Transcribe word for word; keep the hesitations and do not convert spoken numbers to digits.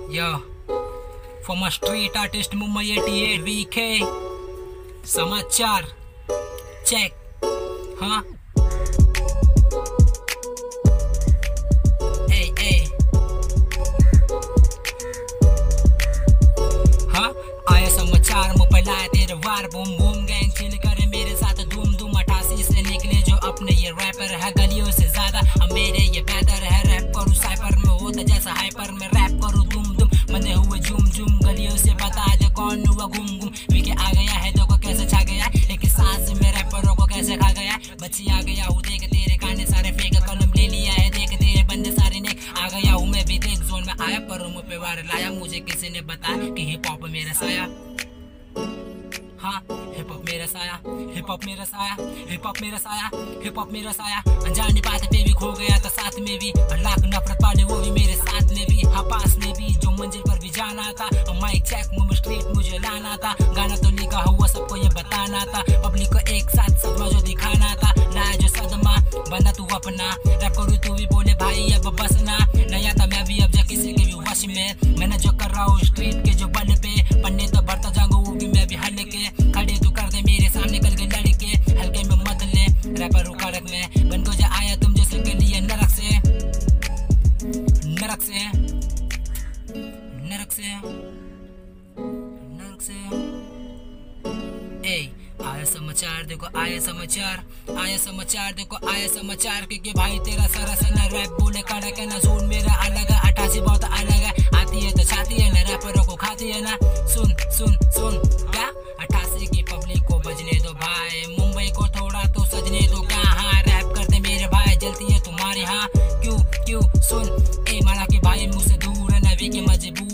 Yo, for my street artist Mumbai eighty-eight V K समाचार check, हाँ hey hey हाँ आया समाचार मुँह पे लाए तेरे वार बूम बूम गैंग चिल करे मेरे साथ धूम धूम अठासी से निकले जो अपने ये रैपर है गलियों से ज्यादा अब मेरे ये बेहतर है रैप करूँ साइपर में होता जैसा हाइपर में रैप करूँ धूम धूम बंदे हुए झूम झूम गलियों से बता दे कौन हुआ घूम घूम वीके आ गया है देखो कैसे छा गया एक सांस में रैपरों को कैसे खा गया बच्ची आ गया हूँ देख तेरे गाने सारे फेक कलम ले लिया है देख तेरे बंदे सारे ने आ गया हूँ मैं भी देख जोन में आया पर मुँह पे वार लाया मुझे किसी ने बताया कि हिप हॉप मेरा साया हाँ हिप हॉप मेरा साया हिप हॉप मेरा साया हिप हॉप मेरा साया हिप हॉप मेरा साया अनजानी बात पे भी खो गया था साथ में भी लाख नफरत वाले वो भी मेरे साथ में भी हाँ पास में भी जो मंजिल पर भी जाना था माइक चेक मुंबई स्ट्रीट मुझे लाना था गाना तो लिखा हुआ सबको ये बताना था पब्लिक को एक साथ सदमा जो दिखाना था लाया जो सदमा बना तू अपना रैप करूँ तू भी बोले भाई अब बस ना नया था मैं भी अब जा किसी के भी वश में मैंने जो कर रहा हूँ स्ट्रीट के जो बल पे पन्ने तो भरता जाऊंगा वो भी मैं भी हल्के खड़े तू कर दे मेरे सामने कल के लड़के हल्के में मत ले रैपर कड़क में बन को जा आया तुम जैसे के लिए नरक से नरक से नरक से नरक से ए आया समाचार देखो आया समाचार आया समाचार देखो आया समाचार क्योंकि भाई तेरा सरस है ना रैप बोले कड़क है ना जोन मेरा अलग है अठासी बहुत अलग है आती है तो छाती है ना रैपरों को खाती है ना सुन सुन सुन क्या अठासी की पब्लिक को बजने दो भाई मुंबई को थोड़ा तो सजने दो क्या हाँ रैप करते मेरे भाई जलती है तुम्हारी हाँ क्यों क्यों सुन ए माना कि भाई मुझसे दूर है नवी की मजबूर